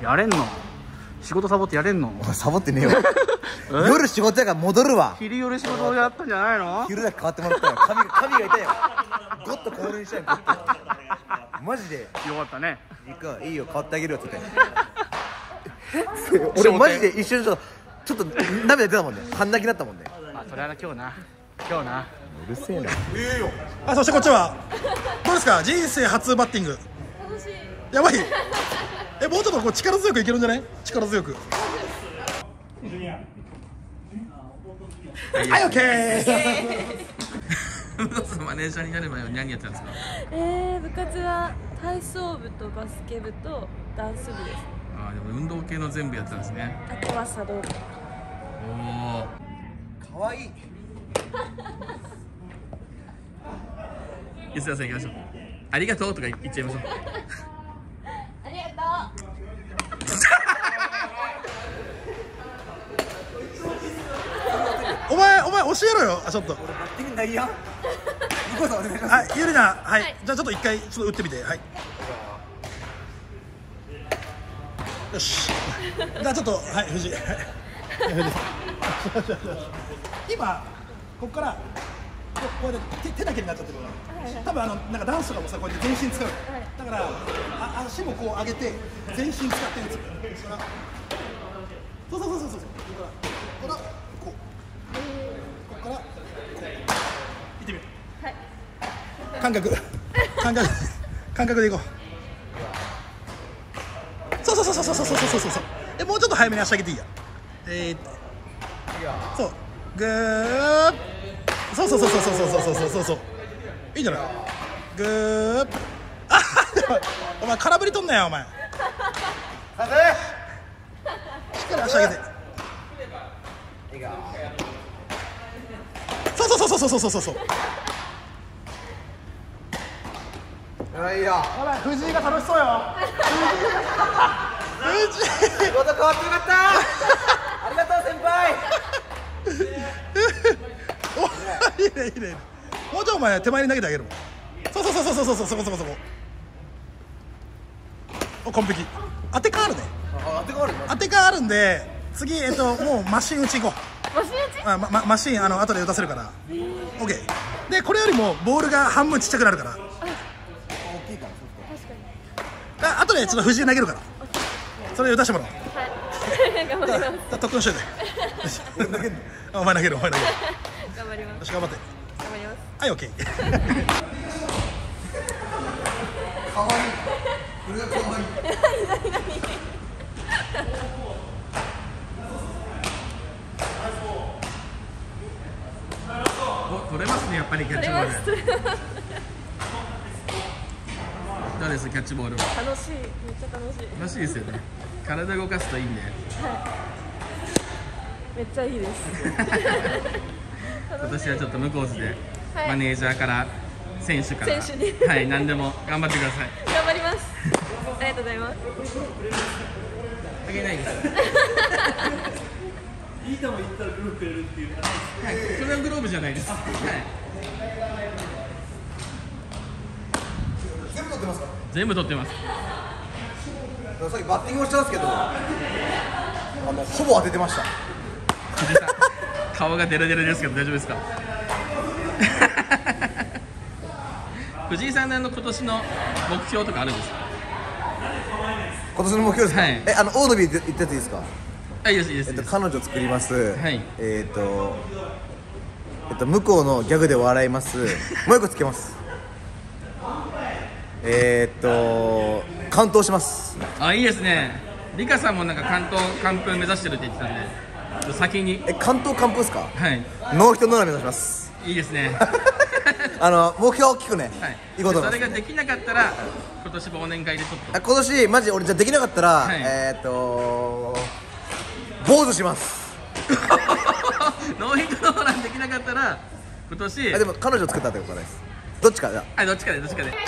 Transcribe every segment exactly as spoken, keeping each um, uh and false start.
やれんの？仕事サボってやれんの？ サボってねえよ。夜仕事やから戻るわ。 昼夜仕事をやったんじゃないの？ 昼だけ変わってもらったよ。髪が髪が痛いよ。ゴッとコールにしたよ。マジでよかったね。 いいか、いいよ、変わってあげるよって言って俺マジで一瞬ちょっとちょっと涙出たもんね。半泣きだったもんね。 まあそれは今日な今日なうるせえな。 あ、そしてこっちはどうですか、人生初バッティング。 楽しい。 やばい。え、もうちょっとこう力強くいけるんじゃない？力強く。はい、オッケー。 マネージャーになる前は何やってたんですか？ えー、部活は体操部とバスケ部とダンス部です。 ああ、でも運動系の全部やってたんですね。 あとは茶道部。 おお。 かわいい。 吉田さん行きましょう。ありがとうとか言っちゃいましょう。 ありがとお前お前教えろよ。あ、ちょっと。 バッティングないやん。向こうさんお願いします。 はい、ゆりな、はい、 はいじゃあちょっと一回ちょっと打ってみて。はい。よし。じゃあちょっと、はい、藤井。はい藤井今ここからここうやって手手だけになっちゃってるから、多分あのなんかダンスとかもさ、こうやって全身使う、だからあ足もこう上げて全身使ってるんですよ。そうそうそうそうそう、ここからここからこうここからこういってみる。 はい。 感覚感覚感覚でいこう。そうそうそうそうそうそうそうそうそうそう。え、もうちょっと早めに足上げていいや。えー、そうグー、そうそうそうそうそうそうそうそうそうそう、いいんじゃない。グー、あお前空振りとんなよお前。しっかり足上げて。そうそうそうそうそうそうそうそう。 あ、いいよ。 やばい、藤井が楽しそうよ。藤井仕事変わってよかった。ありがとう先輩。 おいいねいいね。もうちょいお前手前に投げてあげるもん。そうそうそうそうそうそう、そこそこそこ。お、完璧。当て感あるね。 あ、当てがある。 当て感あるんで、次えっともうマシン打ち行こう。 マシン打ち。 あ、まま、マシンあの後で打たせるから。オッケー。でこれよりもボールが半分ちっちゃくなるから。 大きいから。 確かに。 あ、後でちょっと藤井投げるから。それ打たしてもらおう。 はい。頑張ります。 じゃあ特訓しといて。あ、お前投げるお前投げる。 頑張ります。 よし頑張って。 頑張ります。 はい、オッケー。 かわいい。これがかわいい。 お、取れますね、やっぱりキャッチボール。どうです、キャッチボールは。 楽しい。めっちゃ楽しい。 楽しいですよね。体動かすといいんで。 めっちゃいいです。 今年はちょっと向こう図で、 はいマネージャーから選手から選手にはい、何でも頑張ってください。 頑張ります。ありがとうございます。 あげないです。 いい球言ったらグローブくれるっていうのはないです。 はい、それはグローブじゃないです。はい。 全部取ってますか。 全部取ってます。 さっきバッティングをしたんですけど、あのほぼ当ててました。 藤井さん、顔がデレデレですけど大丈夫ですか？藤井さんのあの今年の目標とかあるんですか？ 今年の目標ですか。 はいえ、あのオードビーで言ったやついいですか。 あ、いいですいいですえっといいです。 彼女作ります。 はいえっとえっと向こうのギャグで笑います。もう一個つけます。えっと完投します。 あ、いいですね。リカさんもなんか関東完封目指してるって言ってたんで、先に。 え、関東完封ですか。 はい。 ノーヒットノーラン目指します。 いいですね。 あの目標大きくね、 はい。 いこうと思います。 それができなかったら今年忘年会でちょっと。 あ、今年マジ俺じゃできなかったら、 はいえっと坊主します。 ノーヒットノーランできなかったら今年。 あ、でも彼女作ったってことです。どっちかだ。 はい、どっちかでどっちかで。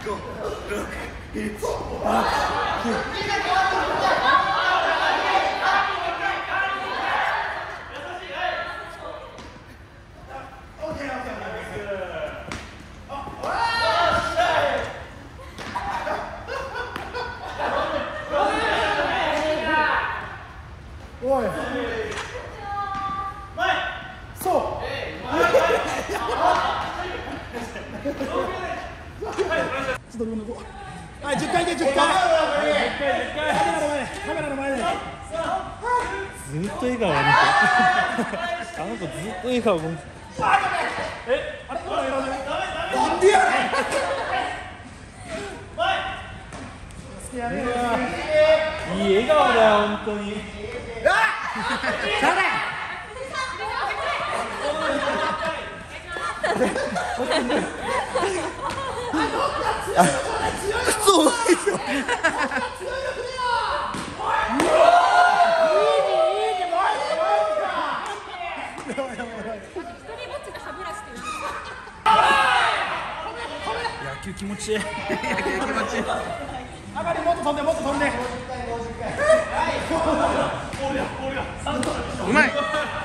おいそうちょっと俺もこうはいじゅっかいでじゅっかいカメラの前カメラの前でずっと笑顔を見てあの子ずっと笑顔を見てえあれまだやらないなんでやねん好きやねいい笑顔だよ本当に靴重いですよ。 野球気持ちいい野球気持ちいい。 上がりもっと飛んでもっと飛んでうまい。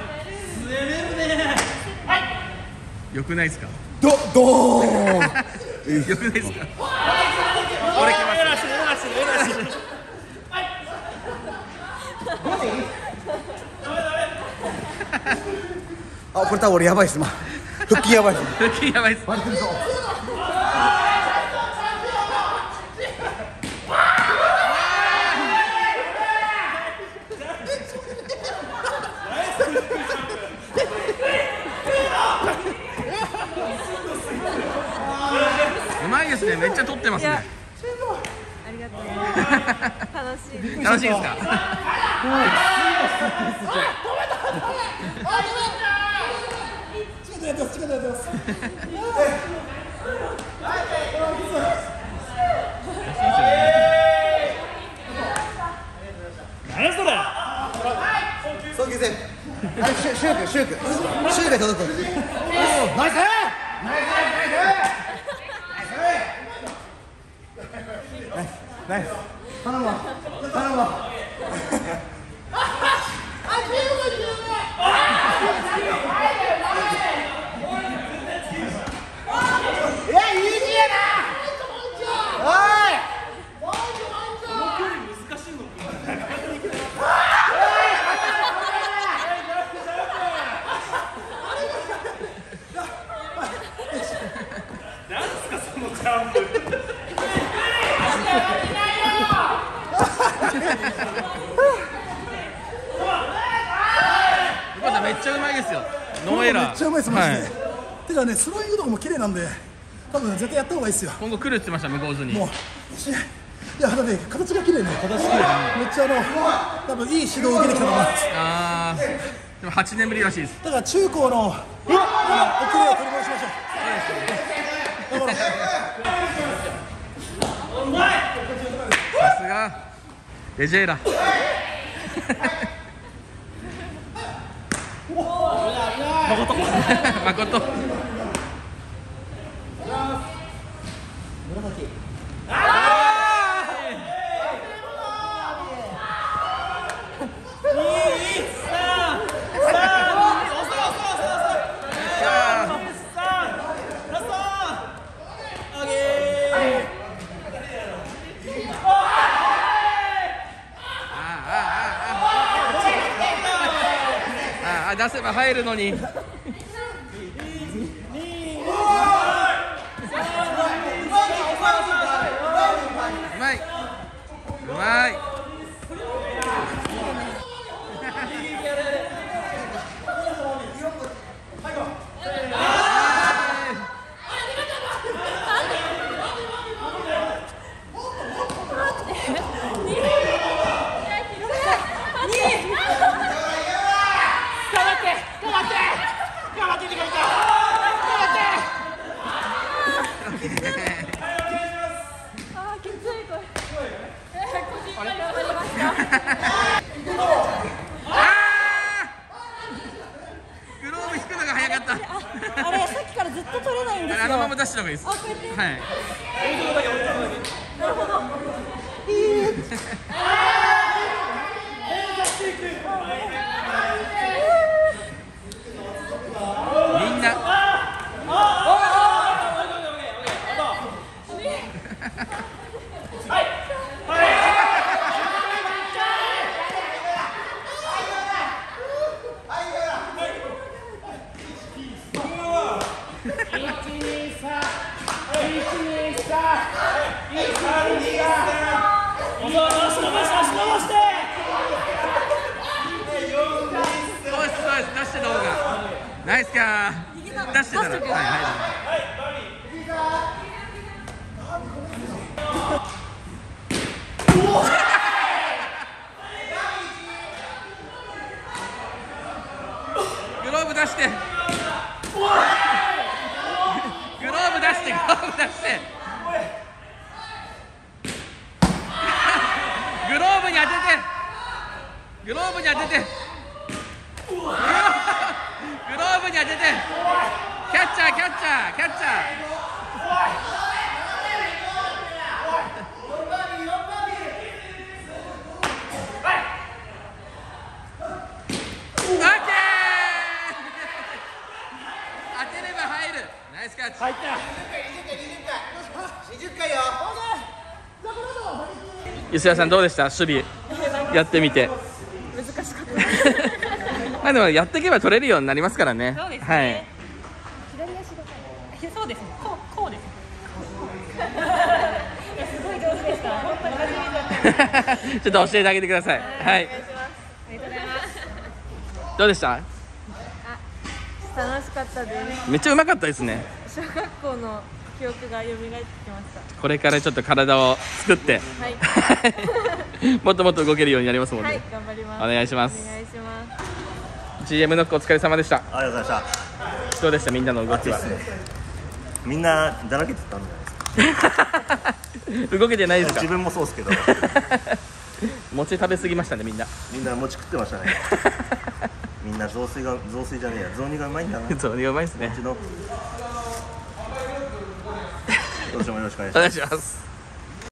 よくないですか。 どどーん。 よくないですか。俺来ます。 あ、これ多分俺やばいっす、今。腹筋やばいっす。 腹筋やばいです。 割れてるぞ。 うまいですね。めっちゃ撮ってますね。 ありがとうございます楽しい楽しいですか。 チケットやってますチケットやってます何それ送球セーフ。あれ、シュシューク、シューク。シュークで届く。ナイス。ナイス。ナイス。頼むわ。頼むわ。 めっちゃうまいですよ。ノーエラー。 めっちゃうまいですマジで、 はい、 てかねスローイングとかも綺麗なんで多分絶対やった方がいいですよ。 今後来るって言ってました向こう図に。 もうしいやだね形が綺麗ね。形綺麗めっちゃあの多分いい指導を受けてきたと思います。 ああ。でもはちねんぶりらしいです。 だから中高の遅れを取り戻しましょう。だからさすがレジェーラ。誠。あ、出せば入るのに。うまい。うまい。 頑張って頑張ってみんな出してた方がナイスかー。出してたらはいはいグローブ出してグローブ出してグローブ出してグローブに当ててグローブに当ててグローブに当ててキャッチャーキャッチャーキャッチャーオッケー当てれば入る。ナイスキャッチ。入ったにじゅっかいよ。吉田さんどうでした？守備やってみて。 難しかったまあでもやっていけば取れるようになりますからね。 そうですね。 はい。 左足がそうですね。こうこうです。いやすごい上手でした。本当に初めてだった。 ちょっと教えてあげてください。はい。 お願いします。ありがとうございます。 どうでした？ あ、楽しかったです。 めっちゃうまかったですね。 小学校の記憶が蘇ってきました。 これからちょっと体を作ってはい。 もっともっと動けるようになりますもんね。 はい、頑張ります。 お願いしますお願いします。 ジーエム ノックお疲れ様でした。 ありがとうございましどうでしたみんなの動きは？ た。みんなだらけてたんじゃないですか。 動けてないですか？ 自分もそうですけど、 餅食べ過ぎましたねみんな。 みんな餅食ってましたね。みんな雑炊が雑炊じゃねえや、雑煮がうまいんだな。 そう、うまいですねう。ちの。どうしてもよろしくお願いしおます。 願いします。